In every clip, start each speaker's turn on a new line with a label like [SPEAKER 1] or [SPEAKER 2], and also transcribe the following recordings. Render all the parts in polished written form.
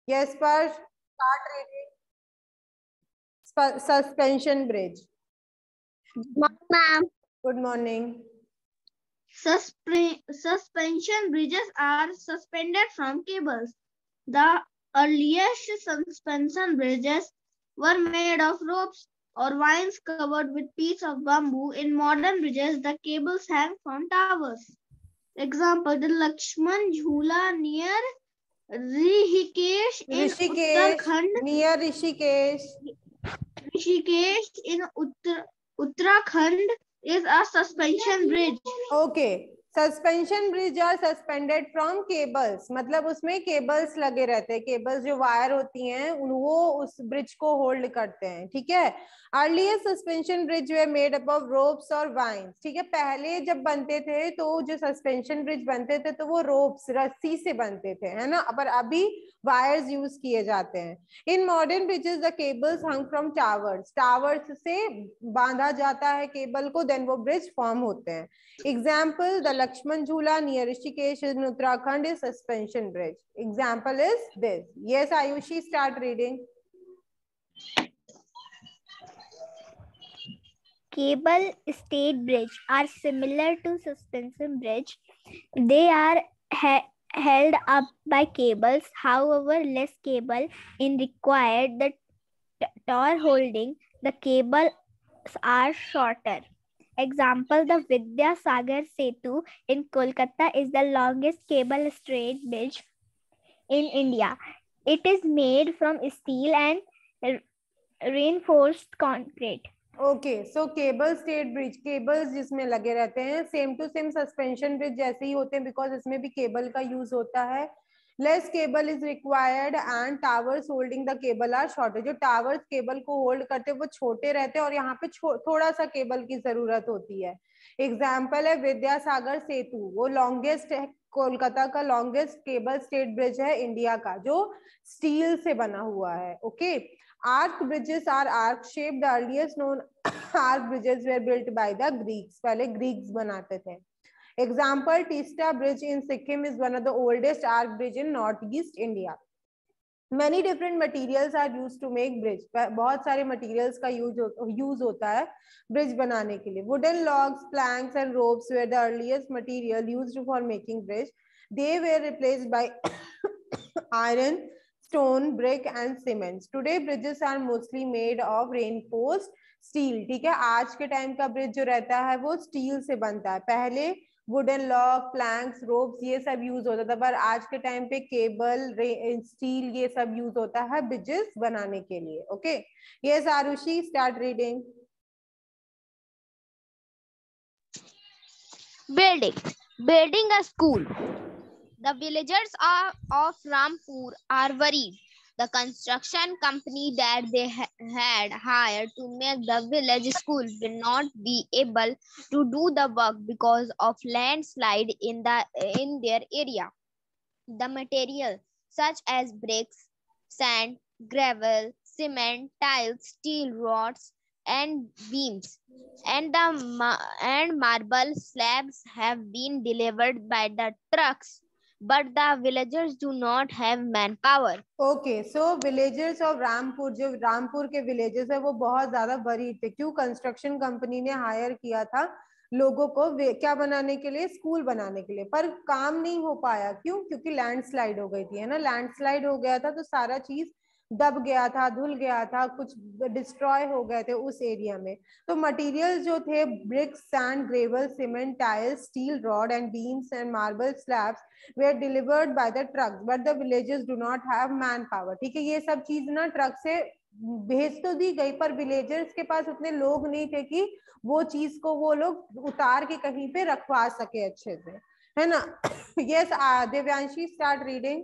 [SPEAKER 1] Yes, पर start reading. Suspension bridge.
[SPEAKER 2] Ma'am.
[SPEAKER 1] Good morning.
[SPEAKER 2] Suspension bridges are suspended from cables. The earliest suspension bridges were made of ropes or vines covered with pieces of bamboo. In modern bridges, the cables hang from towers. Example: the Lakshman Jhula near Rishikesh in Uttarakhand.
[SPEAKER 1] Near Rishikesh.
[SPEAKER 2] Rishikesh in Uttarakhand is a suspension bridge.
[SPEAKER 1] Okay. Suspension bridge are suspended from cables, मतलब उसमें cables लगे रहते हैं, cables जो wire होती हैं वो उस ब्रिज को होल्ड करते हैं, ठीक है। Earlier suspension bridge were made up of ropes और वाइन्स, ठीक है। पहले जब बनते थे तो जो सस्पेंशन ब्रिज बनते थे तो वो रोप्स, रस्सी से बनते थे, है ना, पर अभी वायर्स यूज किए जाते हैं। In modern bridges the cables hung from towers, towers से बांधा जाता है केबल को, देन वो ब्रिज फॉर्म होते हैं। Example: the Lakshman Jhula near Rishikesh in Uttarakhand is suspension bridge. Example is this. Yes, Ayushi, start reading.
[SPEAKER 3] Cable stayed bridge are similar to suspension bridge. They are held up by cables. However, less cable is required. The tower holding the cables are shorter. Example: the Vidyasagar Setu in Kolkata is the longest cable stayed bridge in India. It is made from steel and reinforced concrete.
[SPEAKER 1] Okay, so cable stayed bridge, cables जिसमें लगे रहते हैं, same to same suspension bridge जैसे ही होते हैं, because इसमें भी केबल का यूज होता है। Less cable is required and towers holding the cable are shorter, जो टावर्स केबल को होल्ड करते हैं वो छोटे रहते हैं और यहाँ पे थोड़ा सा केबल की जरूरत होती है। एग्जाम्पल है विद्यासागर सेतु, वो लॉन्गेस्ट है, कोलकाता का लॉन्गेस्ट केबल स्टेड ब्रिज है इंडिया का, जो स्टील से बना हुआ है। Okay, arc bridges are arc shaped. The earliest known arc bridges were built by the Greeks. पहले Greeks बनाते थे। Example: Teesta Bridge in Sikkim is one of the oldest arc bridge in northeast India. Many different materials are used to make bridge. बहुत सारे materials का use होता है bridge बनाने के लिए। Wooden logs, planks and ropes were the earliest material used for making bridge. They were replaced by iron, stone, brick and cements. Today bridges are mostly made of reinforced steel. ठीक है, आज के time का bridge जो रहता है वो steel से बनता है। पहले वुडन लॉक, प्लैंक्स, रोप्स ये सब यूज होता था, पर आज के टाइम पे केबल, स्टील ये सब यूज होता है ब्रिजेस बनाने के लिए। Okay, yes Aarushi, start reading.
[SPEAKER 4] Building a school. The villagers of Rampur are worried. The construction company that they had hired to make the village school will not be able to do the work because of landslide in their area. The material such as bricks, sand, gravel, cement, tiles, steel rods, and beams, and marble slabs have been delivered by the trucks. But the villagers do not have manpower.
[SPEAKER 1] Okay, so villagers of Rampur, जो रामपुर के villages है वो बहुत ज्यादा worried थे। क्यों? Construction company ने higher किया था लोगों को क्या बनाने के लिए? स्कूल बनाने के लिए, पर काम नहीं हो पाया। क्यों? क्योंकि लैंडस्लाइड हो गई थी, है ना, लैंडस्लाइड हो गया था तो सारा चीज दब गया था, धुल गया था, कुछ डिस्ट्रॉय हो गए थे उस एरिया में। तो मटेरियल जो थे bricks, sand, gravel, cement, tiles, steel rod and beams and marble slabs were delivered by the trucks, but the villages do not have manpower. ठीक है, ये सब चीज ना ट्रक से भेज तो दी गई, पर विलेजर्स के पास उतने लोग नहीं थे कि वो चीज को वो लोग उतार के कहीं पे रखवा सके अच्छे से, है ना। Yes Divyanshi, start reading.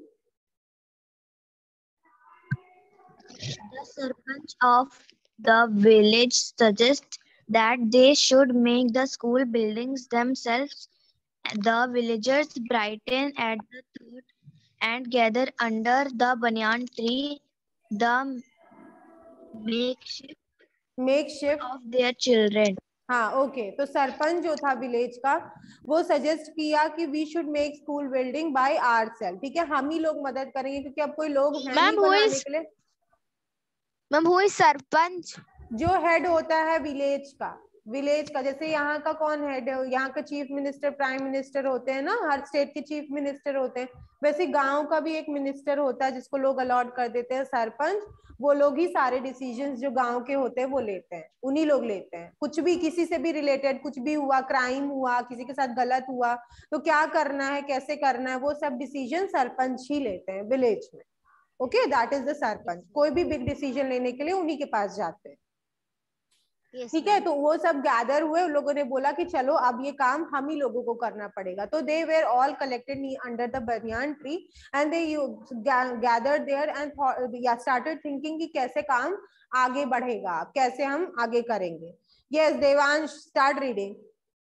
[SPEAKER 4] The Sarpanch of the village suggests that they should make the school buildings themselves. The villagers brighten at the thought and gather under the banyan tree, the makeshift
[SPEAKER 1] makeshift
[SPEAKER 4] of their children.
[SPEAKER 1] हाँ okay, तो सरपंच जो था village का वो suggest किया कि we should make school building by ourselves, ठीक है, हम ही लोग मदद करेंगे क्योंकि अब कोई लोग हैं नहीं बनाने के लिए।
[SPEAKER 4] Ma'am who is sarpanch?
[SPEAKER 1] जो हेड होता है विलेज का जैसे यहाँ का कौन हेड है, यहाँ का चीफ मिनिस्टर, प्राइम मिनिस्टर होते हैं ना, हर स्टेट के चीफ मिनिस्टर होते हैं, वैसे गांव का भी एक मिनिस्टर होता है जिसको लोग अलॉट कर देते हैं सरपंच। वो लोग ही सारे डिसीजंस जो गांव के होते हैं वो लेते हैं, उन्हीं लोग लेते हैं। कुछ भी किसी से भी रिलेटेड कुछ भी हुआ, क्राइम हुआ, किसी के साथ गलत हुआ तो क्या करना है, कैसे करना है, वो सब डिसीजन सरपंच ही लेते हैं विलेज में। Okay, that is the sarpanch. कोई भी बिग डिसीजन लेने के लिए उन्हीं के पास जाते हैं। ठीक है, तो वो सब गैदर हुए, उन लोगों ने बोला कि चलो अब ये काम हम ही लोगों को करना पड़ेगा। तो they were all collected under the banyan tree and they gathered there and started thinking कि कैसे काम आगे बढ़ेगा, कैसे हम आगे करेंगे। Yes Devansh, start reading.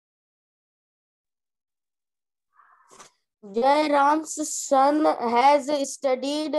[SPEAKER 5] Jairam's son has studied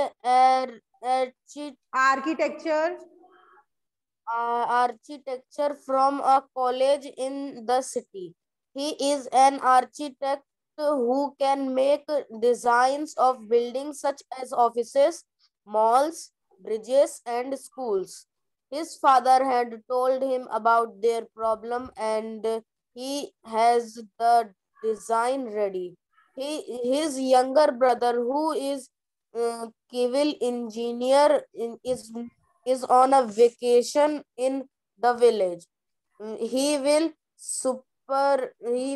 [SPEAKER 5] architecture from a college in the city. He is an architect who can make designs of buildings such as offices, malls, bridges, and schools. His father had told him about their problem and he has the design ready. His younger brother, who is civil engineer, is on a vacation in the village. He will supervise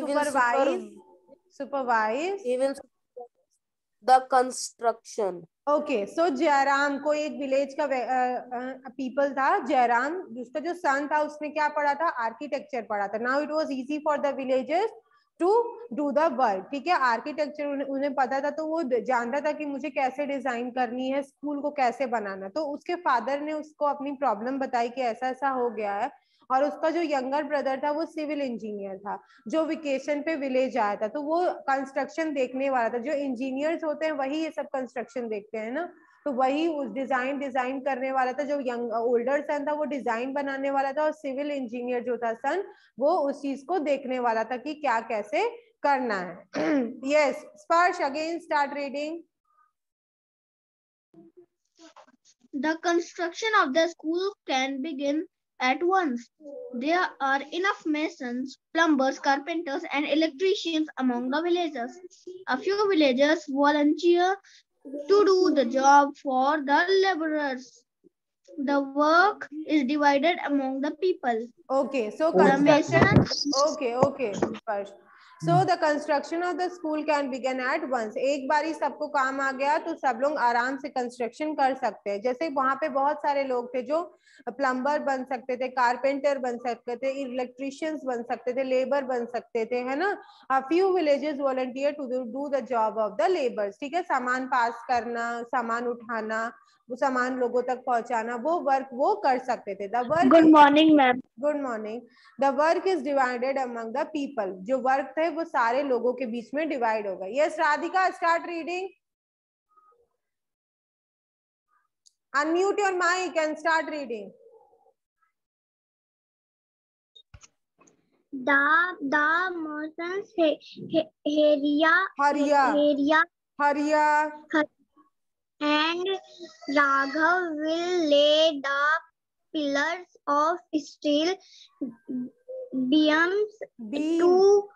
[SPEAKER 5] the construction.
[SPEAKER 1] Okay, so Jairam को एक village का people था जयराम, जिसका जो सन था उसने क्या पढ़ा था, आर्किटेक्चर पढ़ा था। Now it was easy for the villagers to do the work, ठीक है, आर्किटेक्चर उन्हें पता था, तो वो जानता था कि मुझे कैसे डिजाइन करनी है, स्कूल को कैसे बनाना। तो उसके फादर ने उसको अपनी प्रॉब्लम बताई कि ऐसा ऐसा हो गया है, और उसका जो यंगर ब्रदर था वो सिविल इंजीनियर था जो वेकेशन पे विलेज आया था, तो वो कंस्ट्रक्शन देखने वाला था। जो इंजीनियर्स होते हैं वही ये सब कंस्ट्रक्शन देखते हैं ना, तो वही उस डिजाइन करने वाला था। जो यंग ओल्डर सन था वो डिजाइन बनाने वाला था, और सिविल इंजीनियर जो था सन वो उस चीज को देखने वाला था कि क्या कैसे करना है। Yes Sparsh, again start reading.
[SPEAKER 2] The construction of the school can begin at once. There are enough masons, plumbers, carpenters, and electricians among the villagers. A few villagers volunteer to do the job for the laborers. The work is divided among the people.
[SPEAKER 1] Okay, so construction. Okay, Sparsh. So the construction of the school can begin at once. एक बारी सबको काम आ गया तो सब लोग आराम से कंस्ट्रक्शन कर सकते हैं। जैसे वहां पे बहुत सारे लोग थे जो प्लम्बर बन सकते थे, कारपेंटर बन सकते थे, इलेक्ट्रिशियंस बन सकते थे, लेबर बन सकते थे, है ना। A few villages volunteer to do the job of the laborers, ठीक है, सामान पास करना, सामान उठाना, वो सामान लोगों तक पहुंचाना, वो वर्क वो कर सकते थे। The work,
[SPEAKER 2] Good morning, ma'am.
[SPEAKER 1] Good morning. The work is divided among the people, जो वर्क थे वो सारे लोगों के बीच में डिवाइड होगा। Yes Radhika, start reading. Unmute your mic and start reading.
[SPEAKER 3] The masons
[SPEAKER 1] Hariya
[SPEAKER 3] and Raghav will lay the pillars of steel beams to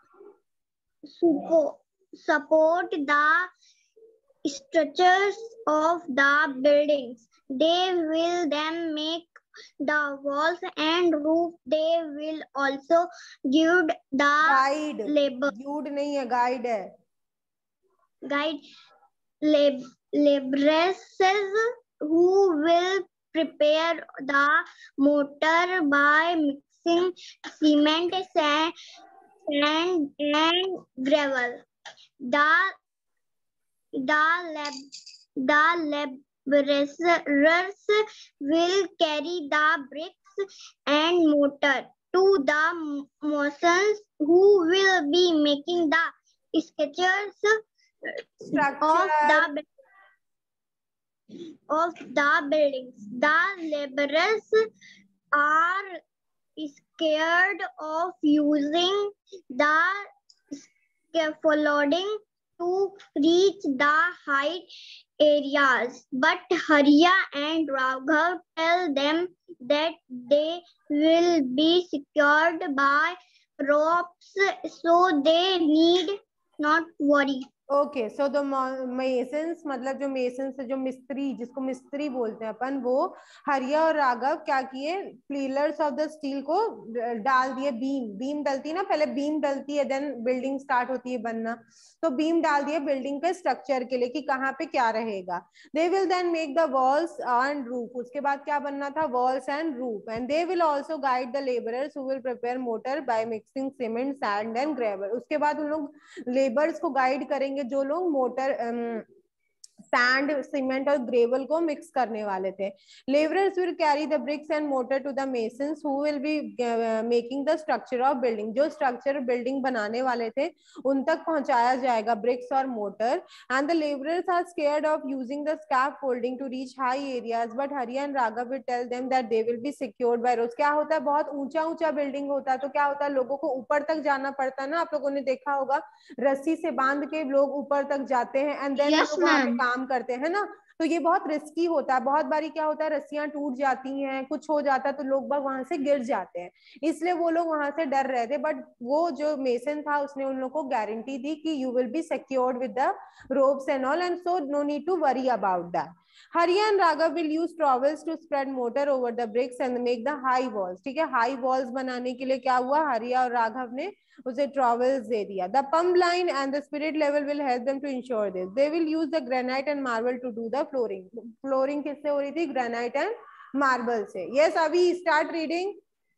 [SPEAKER 3] support the structures of the buildings. They will then make the walls and roof. They will also guide the labor.
[SPEAKER 1] Guide नहीं है, guide है.
[SPEAKER 3] Guide laborers who will prepare the mortar by mixing cement, sand, and gravel. The laborers will carry the bricks and mortar to the masons who will be making the sketches of the buildings. The laborers are
[SPEAKER 2] scared of using the scaffolding to reach the high areas. But Hariya and Raghav tell them that they will be secured by ropes, so they need not worry.
[SPEAKER 1] Okay so the masons, मतलब जो masons है, जो मिस्त्री, जिसको मिस्त्री बोलते हैं अपन, वो हरिया और राघव क्या किए, पिलर्स ऑफ द स्टील को डाल दिए। बीम डलती है ना, पहले बीम डलती है, देन बिल्डिंग स्टार्ट होती है बनना, तो बीम डाल दिए बिल्डिंग के स्ट्रक्चर के लिए कि कहाँ पे क्या रहेगा। They will then make the walls and roof, उसके बाद क्या बनना था, walls and roof. And they will also guide the labourers who will prepare mortar by mixing cement, sand and gravel. उसके बाद उन लोग लेबर्स को गाइड करेंगे जो लोग मोटर, सैंड, सीमेंट और ग्रेवल को मिक्स करने वाले थे। Labourers will carry the bricks and mortar to the masons who will be making the structure of building. जो स्ट्रक्चर बिल्डिंग बनाने वाले थे उन तक पहुंचाया जाएगा ब्रिक्स और mortar. And the labourers are scared of using the scaffolding to reach high areas, but Hariya and Raghav will tell them that they will be secured by ropes. क्या होता है, बहुत ऊंचा ऊंचा बिल्डिंग होता है, तो क्या होता है, लोगों को ऊपर तक जाना पड़ता है ना। आप लोगों ने देखा होगा, रस्सी से बांध के लोग ऊपर तक जाते हैं एंड देन
[SPEAKER 2] Yes,
[SPEAKER 1] लोग वहां पे
[SPEAKER 2] ma'am.
[SPEAKER 1] काम करते हैं ना। तो ये बहुत रिस्की होता है। बहुत बारी क्या होता है, रस्सियां टूट जाती हैं, कुछ हो जाता है, तो लोग बाग वहां से गिर जाते हैं, इसलिए वो लोग वहां से डर रहे थे। बट वो जो मेसन था उसने उन लोग को गारंटी दी कि you will be secured with the ropes and all, and so no need to worry about that. Hariya and Raghav will use trowels to spread mortar over the bricks and make the high walls. ठीक है, high walls बनाने के लिए क्या हुआ, हरिया और राघव ने उसे ट्रॉवेल्स दे दिया। The pump line and the spirit level will help them to ensure this. They will use the granite and marble to do the flooring. Flooring किससे हो रही थी, ग्रेनाइट एंड मार्बल से। Yes, अभी start reading.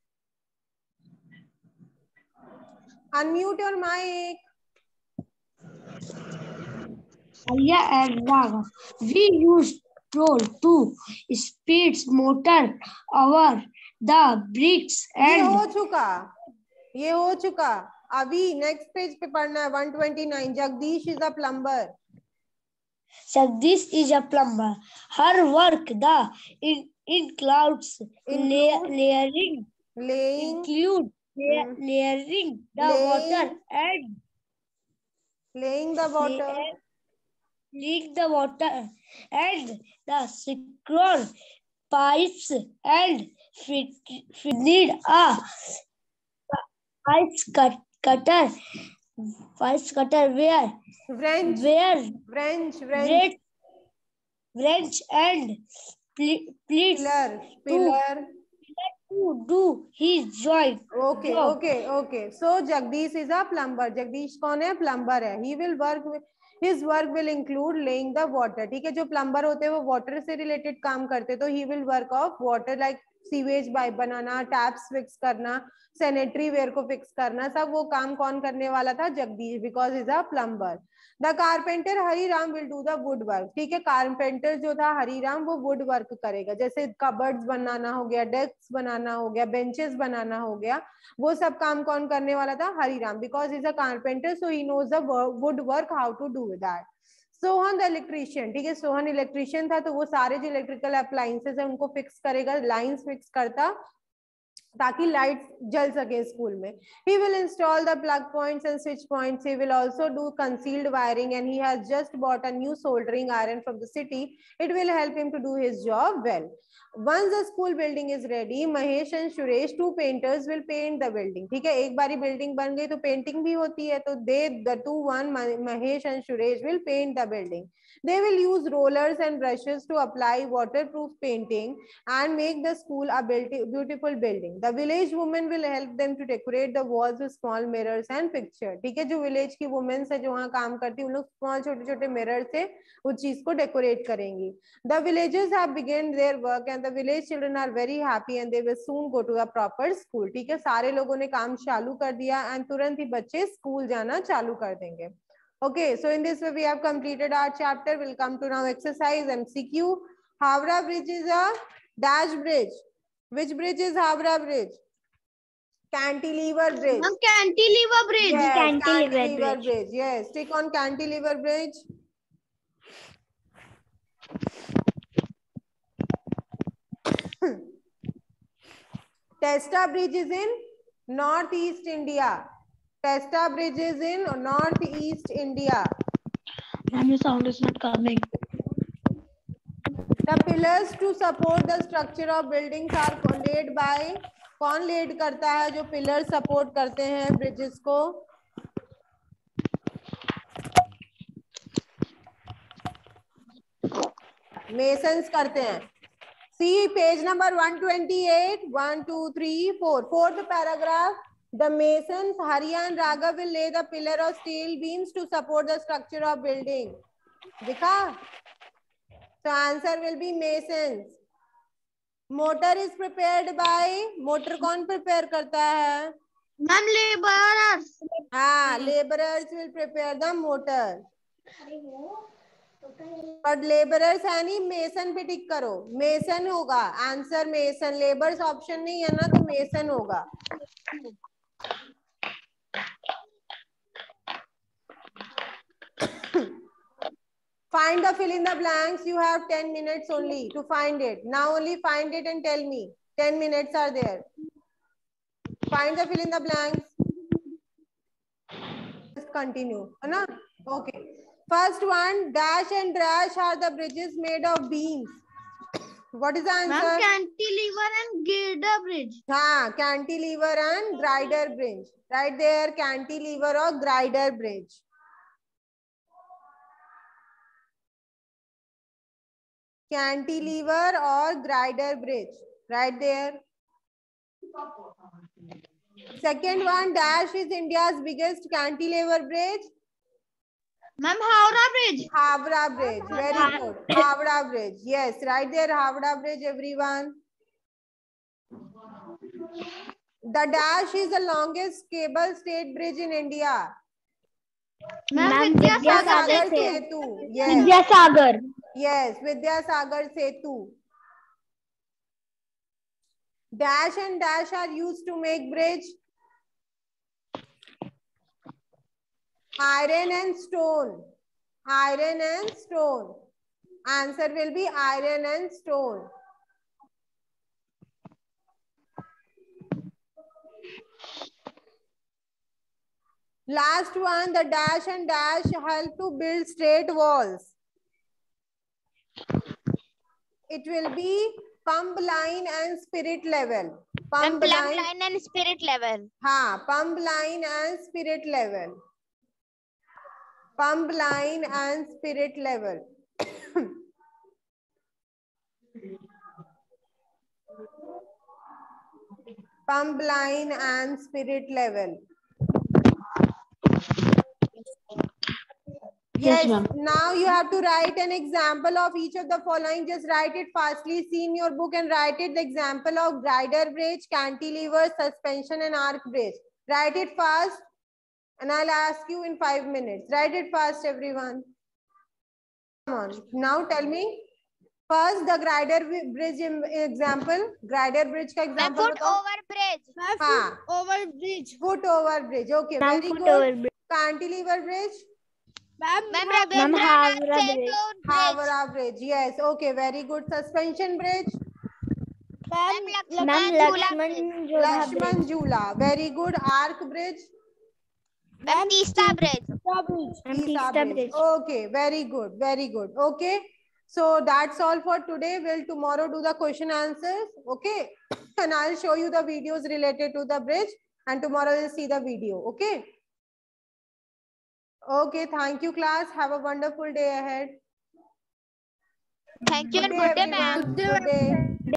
[SPEAKER 1] Unmute your mic.
[SPEAKER 6] Hariya and Raghav, we use troll to speed motor over the bricks
[SPEAKER 1] ये
[SPEAKER 6] and
[SPEAKER 1] हो चुका। अभी नेक्स्ट पेज पे पढ़ना है 129। Jagdish is a plumber.
[SPEAKER 6] Jagdish is a plumber. Her work includes laying the water and
[SPEAKER 1] laying the water,
[SPEAKER 6] laying the water and the secure pipes and need a ice cutter
[SPEAKER 1] wrench
[SPEAKER 6] and plates
[SPEAKER 1] pillar.
[SPEAKER 6] to do his job.
[SPEAKER 1] Okay. So Jagdish is a plumber. Jagdish कौन है, plumber है। He will work with, his work will include laying the water। ठीक है, जो plumber होते हैं वो water से रिलेटेड काम करते हैं, तो he will work of water like sewage pipe बनाना, टैप्स फिक्स करना, सैनिटरी वेयर को फिक्स करना, सब वो काम कौन करने वाला था, Jagdish, because is a plumber. The carpenter Hariram will do the wood work. ठीक है, कारपेंटर जो था हरिराम वो वुड वर्क करेगा, जैसे कबर्ड्स बनाना हो गया, डेस्क बनाना हो गया, बेंचेस बनाना हो गया, वो सब काम कौन करने वाला था, Hariram, because is a carpenter so he knows the wood work how to do that. Sohan the electrician, ठीक है, सोहन इलेक्ट्रीशियन था, तो वो सारे जो इलेक्ट्रिकल अप्लायंसेस है उनको फिक्स करेगा, लाइंस फिक्स करता ताकि लाइट जल सके स्कूल में। He will install the plug points and switch points. He will also do concealed wiring and he has just bought a new soldering iron from the city. It will help him to do his job well. Once the school building is ready, Mahesh and Suresh, two painters, will paint the building. ठीक है, एक बारी building बन गई तो painting भी होती है, तो Mahesh and Suresh will paint the building. They will use rollers and brushes to apply waterproof painting and make the school a beautiful building. The village women will help them to decorate the walls with small mirrors and picture. ठीक है, जो village की women है जो वहाँ काम करती है, उन लोग स्मॉल छोटे छोटे मिरर से उस चीज को डेकोरेट करेंगी। The villagers have begun their work and the village children are very happy and they will soon go to a proper school. ठीक है, सारे लोगों ने काम चालू कर दिया and तुरंत ही बच्चे स्कूल जाना चालू कर देंगे। Okay, so in this way we have completed our chapter. We'll come to now exercise MCQ. Howrah Bridge is a dash bridge. Which bridge is Howrah Bridge? Cantilever bridge.
[SPEAKER 2] Cantilever bridge.
[SPEAKER 1] Yes,
[SPEAKER 3] Cantilever
[SPEAKER 1] bridge. Yes, stick on cantilever bridge. Testa Bridge is in northeast India. Testa Bridge is in northeast India.
[SPEAKER 6] Ma'am, your sound is not coming.
[SPEAKER 1] The pillars to support the structure of buildings are laid by, कौन laid करता है जो pillar support करते हैं bridges को? Masons करते हैं. See page number 128, 1, 2, 3, 4. Fourth paragraph. The masons Hari and Raghav will lay the pillar of steel beams to support the structure of building. दिखा? So answer will be masons. Motor is prepared by, motor कौन prepare करता है?
[SPEAKER 2] Ma'am, laborers.
[SPEAKER 1] हाँ, laborers will prepare the motor. But laborers है नहीं, mason पे टिक करो. Mason होगा आंसर, मेसन. लेबर्स ऑप्शन नहीं है ना, तो मेसन होगा. Find the fill in the blanks. You have 10 minutes only to find it. Now only find it and tell me. 10 minutes are there. Find the fill in the blanks. Just continue. है Okay. First one, dash and dash are the bridges made of beams. What is the answer?
[SPEAKER 2] Ma'am, cantilever and girder bridge.
[SPEAKER 1] हाँ, cantilever and grider bridge. Right there, cantilever or grider bridge. Cantilever or grider bridge. Right there. Second one, dash is India's biggest cantilever bridge.
[SPEAKER 2] Ma'am, Howrah bridge.
[SPEAKER 1] Havra bridge. Very good. Havra bridge. Yes, right there, Havra bridge, everyone. The dash is the longest cable stayed bridge in India.
[SPEAKER 2] Ma'am, Vidyasagar
[SPEAKER 1] Setu. Yes.
[SPEAKER 6] Vidyasagar.
[SPEAKER 1] Yes, Vidyasagar Setu. Dash and dash are used to make bridge. Iron and stone. Iron and stone. Answer will be iron and stone. Last one, the dash and dash help to build straight walls. It will be pump line and spirit level.
[SPEAKER 4] Pump line and spirit level.
[SPEAKER 1] हाँ, pump line and spirit level. Pump line and spirit level. Pump line and spirit level. Yes, now you have to write an example of each of the following. Just write it fastly. See in your book and write it. The example of grider bridge, cantilever, suspension and arc bridge. Write it fast and I'll ask you in 5 minutes. Write it fast, everyone. Come on. Now tell me. First, the grider bridge example. Grider bridge ka example.
[SPEAKER 4] Foot over bridge.
[SPEAKER 1] हाँ.
[SPEAKER 2] Over bridge.
[SPEAKER 1] Foot over bridge. Okay, very good. Cantilever bridge.
[SPEAKER 4] Ma'am,
[SPEAKER 1] Havra bridge. Yes. Okay. Very good. Suspension bridge. Lakshman Jhula. Very good. Arc bridge.
[SPEAKER 4] Teesta bridge.
[SPEAKER 1] Teesta bridge. Okay. Very good. Very good. Okay. So that's all for today. We'll tomorrow do the question answers. Okay. And I'll show you the videos related to the bridge. And tomorrow we'll see the video. Okay. Okay, thank you class. Have a wonderful day ahead.
[SPEAKER 4] Thank you and good day, ma'am.
[SPEAKER 1] Good day.